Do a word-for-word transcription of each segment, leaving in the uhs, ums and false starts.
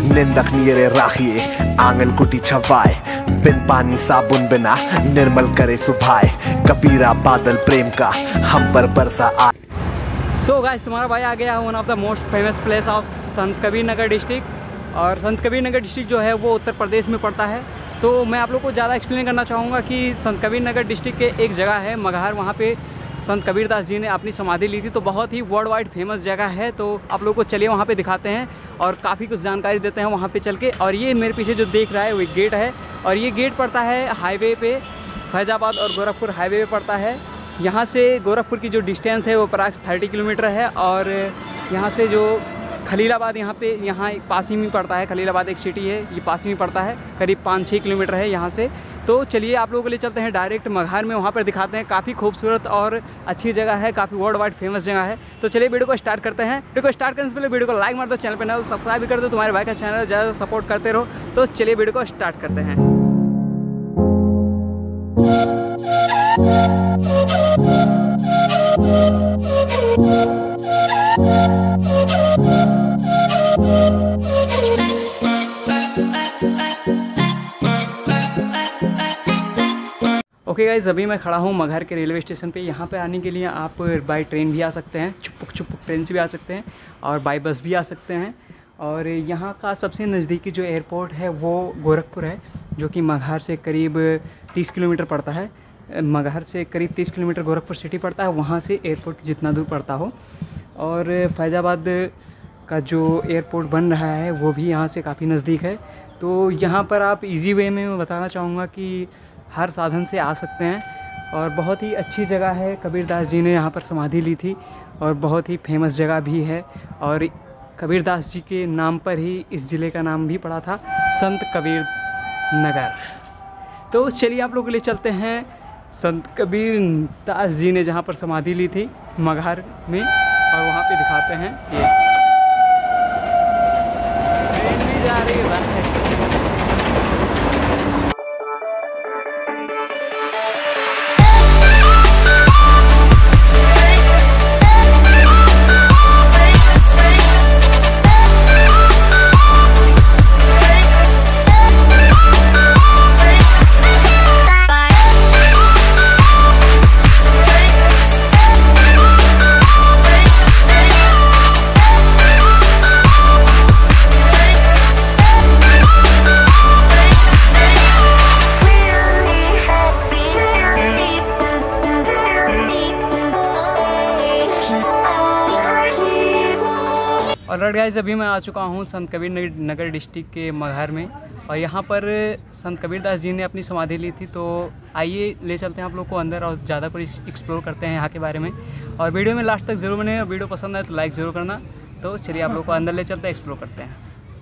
निंदक नियरे राखिए आंगन कुटी छवाए बिन पानी साबुन बिना निर्मल करे सुभाए कबीरा बादल प्रेम का हम पर बरसा आ। सो गाइस, तुम्हारा भाई आ गया one of the most famous place of Sant Kabir Nagar district. और संत कबीर नगर डिस्ट्रिक्ट जो है वो उत्तर प्रदेश में पड़ता है। तो मैं आप लोग को ज़्यादा एक्सप्लेन करना चाहूँगा कि संत कबीर नगर डिस्ट्रिक्ट के एक जगह है मगहर, वहाँ पे संत कबीरदास जी ने अपनी समाधि ली थी। तो बहुत ही वर्ल्ड वाइड फेमस जगह है। तो आप लोगों को चलिए वहाँ पे दिखाते हैं और काफ़ी कुछ जानकारी देते हैं वहाँ पे चल के। और ये मेरे पीछे जो देख रहा है वो एक गेट है और ये गेट पड़ता है हाईवे पे, फैज़ाबाद और गोरखपुर हाईवे पे पड़ता है। यहाँ से गोरखपुर की जो डिस्टेंस है वो अप्रॉक्स थर्टी किलोमीटर है। और यहाँ से जो खलीलाबाद यहाँ पे यहाँ पास ही में पड़ता है, खलीलाबाद एक सिटी है, ये पास ही में पड़ता है, करीब पाँच छः किलोमीटर है यहाँ से। तो चलिए आप लोगों के लिए चलते हैं डायरेक्ट मगहर में, वहाँ पर दिखाते हैं। काफ़ी खूबसूरत और अच्छी जगह है, काफ़ी वर्ल्ड वाइड फेमस जगह है। तो चलिए वीडियो को स्टार्ट करते हैं। वीडियो को स्टार्ट करने से पहले वीडियो को लाइक मार दो, चैनल पर ना सब्सक्राइब भी कर दो, तुम्हारे भाई का चैनल ज़्यादा सपोर्ट करते रहो। तो चलिए वीडियो को स्टार्ट करते हैं। ओके गाइस, अभी मैं खड़ा हूँ मगहर के रेलवे स्टेशन पे। यहाँ पे आने के लिए आप बाई ट्रेन भी आ सकते हैं, छुपुक छुपुक ट्रेन से भी आ सकते हैं और बाई बस भी आ सकते हैं। और यहाँ का सबसे नज़दीकी जो एयरपोर्ट है वो गोरखपुर है, जो कि मगहर से करीब तीस किलोमीटर पड़ता है। मगहर से करीब तीस किलोमीटर गोरखपुर सिटी पड़ता है, वहाँ से एयरपोर्ट जितना दूर पड़ता हो। और फैज़ाबाद का जो एयरपोर्ट बन रहा है वो भी यहाँ से काफ़ी नज़दीक है। तो यहाँ पर आप इजी वे में मैं बताना चाहूँगा कि हर साधन से आ सकते हैं और बहुत ही अच्छी जगह है। कबीरदास जी ने यहाँ पर समाधि ली थी और बहुत ही फेमस जगह भी है। और कबीरदास जी के नाम पर ही इस ज़िले का नाम भी पड़ा था, संत कबीर नगर। तो चलिए आप लोगों के लिए चलते हैं संत कबीरदास जी ने जहाँ पर समाधि ली थी मगहर में, और वहाँ पे दिखाते हैं। ये ट्रेन भी जा रही है। और गाइस, अभी मैं आ चुका हूँ संत कबीर नगर डिस्ट्रिक्ट के मगहर में और यहाँ पर संत कबीरदास जी ने अपनी समाधि ली थी। तो आइए ले चलते हैं आप लोग को अंदर और ज़्यादा कुछ एक्सप्लोर करते हैं यहाँ के बारे में। और वीडियो में लास्ट तक ज़रूर बने और वीडियो पसंद आए तो लाइक ज़रूर करना। तो चलिए आप लोग को अंदर ले चलते हैं, एक्सप्लोर करते हैं।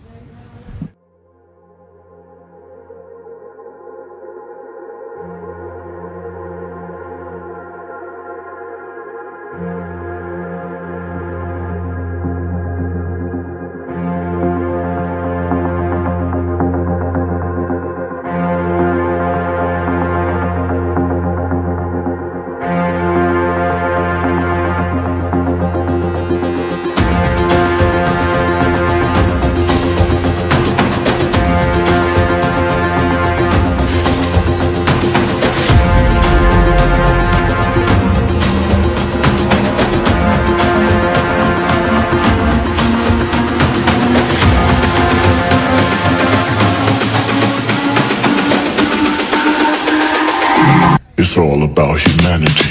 It's all about humanity.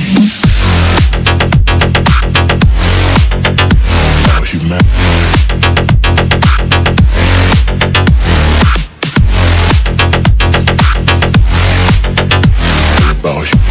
About humanity. About hu-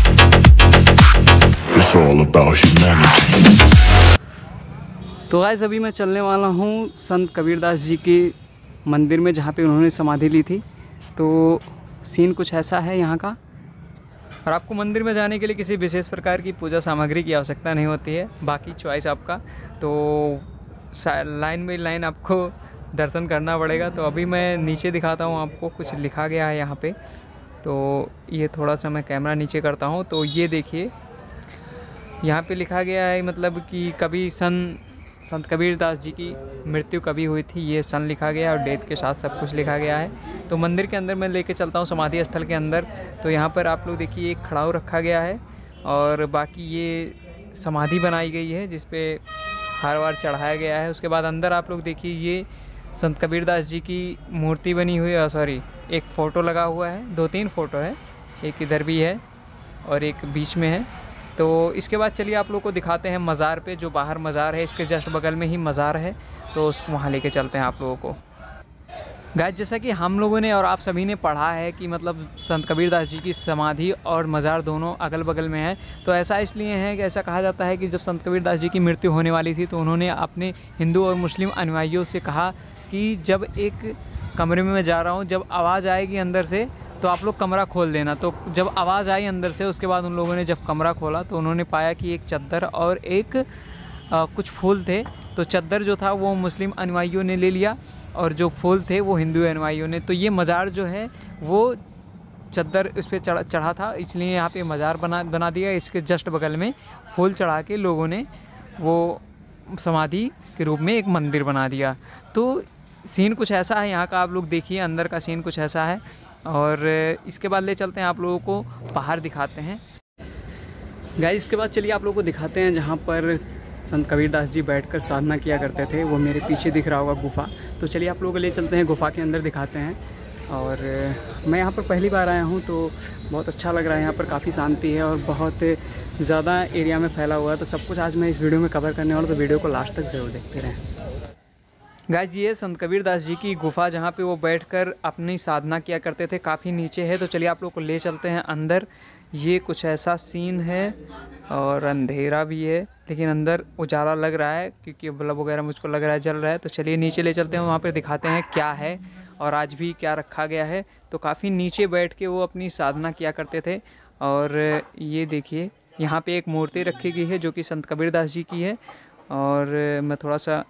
It's all about humanity. तो गाइस, अभी मैं चलने वाला हूँ संत कबीरदास जी के मंदिर में जहाँ पे उन्होंने समाधि ली थी। तो सीन कुछ ऐसा है यहाँ का। और आपको मंदिर में जाने के लिए किसी विशेष प्रकार की पूजा सामग्री की आवश्यकता नहीं होती है, बाकी चॉइस आपका। तो लाइन बाई लाइन आपको दर्शन करना पड़ेगा। तो अभी मैं नीचे दिखाता हूँ आपको, कुछ लिखा गया है यहाँ पे। तो ये थोड़ा सा मैं कैमरा नीचे करता हूँ। तो ये देखिए यहाँ पे लिखा गया है, मतलब कि कभी सन संत कबीर दास जी की मृत्यु कभी हुई थी ये सन लिखा गया है और डेट के साथ सब कुछ लिखा गया है। तो मंदिर के अंदर मैं लेके चलता हूँ समाधि स्थल के अंदर। तो यहाँ पर आप लोग देखिए एक खड़ाऊ रखा गया है और बाकी ये समाधि बनाई गई है जिस पे हार वार चढ़ाया गया है। उसके बाद अंदर आप लोग देखिए ये संत कबीर दास जी की मूर्ति बनी हुई है, सॉरी एक फ़ोटो लगा हुआ है, दो तीन फ़ोटो है, एक इधर भी है और एक बीच में है। तो इसके बाद चलिए आप लोग को दिखाते हैं मज़ार पे, जो बाहर मज़ार है इसके जस्ट बगल में ही मज़ार है, तो उस वहाँ लेके चलते हैं आप लोगों को। गाइस जैसा कि हम लोगों ने और आप सभी ने पढ़ा है कि मतलब संत कबीर दास जी की समाधि और मज़ार दोनों अगल बगल में है। तो ऐसा इसलिए है कि ऐसा कहा जाता है कि जब संत कबीर दास जी की मृत्यु होने वाली थी तो उन्होंने अपने हिंदू और मुस्लिम अनुयायियों से कहा कि जब एक कमरे में मैं जा रहा हूँ, जब आवाज़ आएगी अंदर से तो आप लोग कमरा खोल देना। तो जब आवाज़ आई अंदर से, उसके बाद उन लोगों ने जब कमरा खोला तो उन्होंने पाया कि एक चद्दर और एक आ, कुछ फूल थे। तो चद्दर जो था वो मुस्लिम अनुयायियों ने ले लिया और जो फूल थे वो हिंदू अनुयायियों ने। तो ये मज़ार जो है वो चद्दर इस पर चढ़ा चढ़ा था, इसलिए यहाँ पे मज़ार बना बना दिया। इसके जस्ट बगल में फूल चढ़ा के लोगों ने वो समाधि के रूप में एक मंदिर बना दिया। तो सीन कुछ ऐसा है यहाँ का, आप लोग देखिए अंदर का सीन कुछ ऐसा है। और इसके बाद ले चलते हैं आप लोगों को बाहर दिखाते हैं। गाइस इसके बाद चलिए आप लोगों को दिखाते हैं जहाँ पर संत कबीर दास जी बैठकर साधना किया करते थे। वो मेरे पीछे दिख रहा होगा गुफा। तो चलिए आप लोगों को ले चलते हैं गुफा के अंदर दिखाते हैं। और मैं यहाँ पर पहली बार आया हूँ तो बहुत अच्छा लग रहा है। यहाँ पर काफ़ी शांति है और बहुत ज़्यादा एरिया में फैला हुआ है। तो सब कुछ आज मैं इस वीडियो में कवर करने वाला, तो वीडियो को लास्ट तक ज़रूर देखते रहें। गाइस ये संत कबीर दास जी की गुफा जहाँ पे वो बैठकर अपनी साधना किया करते थे, काफ़ी नीचे है। तो चलिए आप लोग को ले चलते हैं अंदर। ये कुछ ऐसा सीन है और अंधेरा भी है, लेकिन अंदर उजाला लग रहा है क्योंकि बल्ब वगैरह मुझको लग रहा है जल रहा है। तो चलिए नीचे ले चलते हैं, वहाँ पर दिखाते हैं क्या है और आज भी क्या रखा गया है। तो काफ़ी नीचे बैठ के वो अपनी साधना किया करते थे। और ये देखिए यहाँ पे एक मूर्ति रखी गई है जो कि संत कबीर दास जी की है। और मैं थोड़ा सा,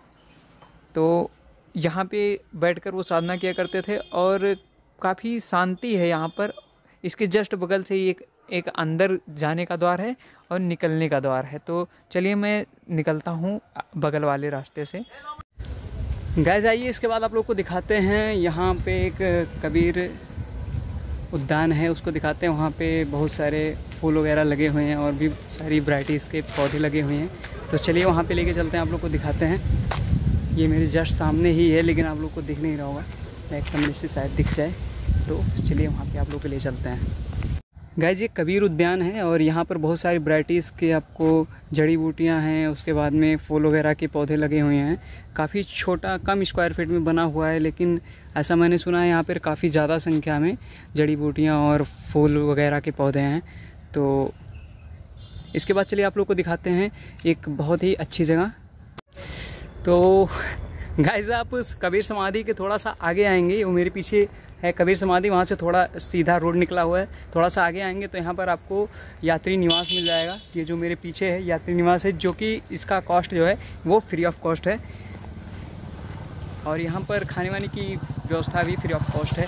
तो यहाँ पे बैठकर वो साधना किया करते थे और काफ़ी शांति है यहाँ पर। इसके जस्ट बगल से ही एक एक अंदर जाने का द्वार है और निकलने का द्वार है। तो चलिए मैं निकलता हूँ बगल वाले रास्ते से। गाइस आइए इसके बाद आप लोग को दिखाते हैं, यहाँ पे एक कबीर उद्यान है उसको दिखाते हैं। वहाँ पे बहुत सारे फूल वगैरह लगे हुए हैं और भी सारी वैराइटीज़ के पौधे लगे हुए हैं। तो चलिए वहाँ पे लेके चलते हैं, आप लोग को दिखाते हैं। ये मेरे जस्ट सामने ही है लेकिन आप लोग को दिख नहीं रहा होगा, बैक कैमरे से शायद दिख जाए। तो चलिए वहाँ पे आप लोग को ले चलते हैं। गाइस ये कबीर उद्यान है और यहाँ पर बहुत सारी वैराइटीज़ के आपको जड़ी बूटियाँ हैं, उसके बाद में फूल वगैरह के पौधे लगे हुए हैं। काफ़ी छोटा कम स्क्वायर फीट में बना हुआ है, लेकिन ऐसा मैंने सुना है यहाँ पर काफ़ी ज़्यादा संख्या में जड़ी बूटियाँ और फूल वगैरह के पौधे हैं। तो इसके बाद चलिए आप लोग को दिखाते हैं एक बहुत ही अच्छी जगह। तो गाइस आप उस कबीर समाधि के थोड़ा सा आगे आएंगे, वो मेरे पीछे है कबीर समाधि, वहाँ से थोड़ा सीधा रोड निकला हुआ है। थोड़ा सा आगे आएंगे तो यहाँ पर आपको यात्री निवास मिल जाएगा। ये जो मेरे पीछे है यात्री निवास है, जो कि इसका कॉस्ट जो है वो फ्री ऑफ कॉस्ट है। और यहाँ पर खाने वाने की व्यवस्था भी फ्री ऑफ कॉस्ट है।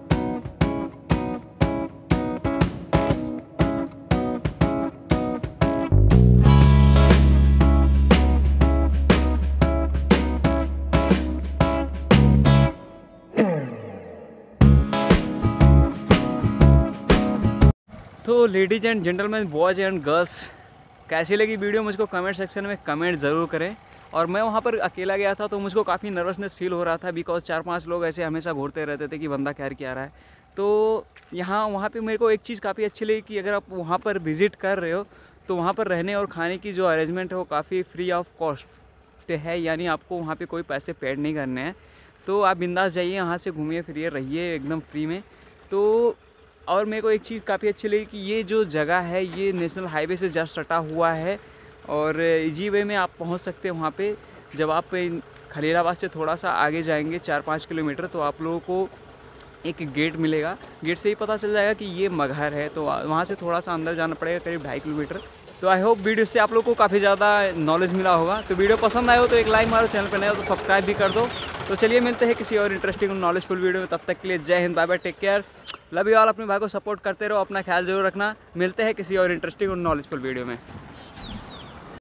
तो ladies and gentleman, boys and girls, कैसी लगी वीडियो मुझको कमेंट सेक्शन में कमेंट ज़रूर करें। और मैं वहाँ पर अकेला गया था तो मुझको काफ़ी नर्वसनेस फील हो रहा था, बिकॉज चार पांच लोग ऐसे हमेशा घूरते रहते थे कि बंदा खैर क्या रहा है। तो यहाँ वहाँ पे मेरे को एक चीज़ काफ़ी अच्छी लगी कि अगर आप वहाँ पर विज़िट कर रहे हो तो वहाँ पर रहने और खाने की जो अरेंजमेंट है वो काफ़ी फ्री ऑफ कॉस्ट है, यानी आपको वहाँ पर कोई पैसे पेड नहीं करने हैं। तो आप बिंदास जाइए, यहाँ से घूमिए फिरिए, रहिए एकदम फ्री में। तो और मेरे को एक चीज़ काफ़ी अच्छी लगी कि ये जो जगह है ये नेशनल हाईवे से जस्ट सटा हुआ है और इजी वे में आप पहुंच सकते हैं वहाँ पे। जब आप खलीलाबाद से थोड़ा सा आगे जाएंगे चार पाँच किलोमीटर तो आप लोगों को एक गेट मिलेगा, गेट से ही पता चल जाएगा कि ये मगहर है। तो वहाँ से थोड़ा सा अंदर जाना पड़ेगा, करीब ढाई किलोमीटर। तो आई होप वीडियो से आप लोग को काफ़ी ज़्यादा नॉलेज मिला होगा। तो वीडियो पसंद आए हो तो एक लाइक मारो, चैनल पर नए हो तो सब्सक्राइब भी कर दो। तो चलिए मिलते हैं किसी और इंटरेस्टिंग और नॉलेजफुल वीडियो में, तब तक के लिए Jai Hind, bye bye, take care, love you all. अपने भाई को सपोर्ट करते रहो, अपना ख्याल जरूर रखना। मिलते हैं किसी और इंटरेस्टिंग और नॉलेजफुल वीडियो में।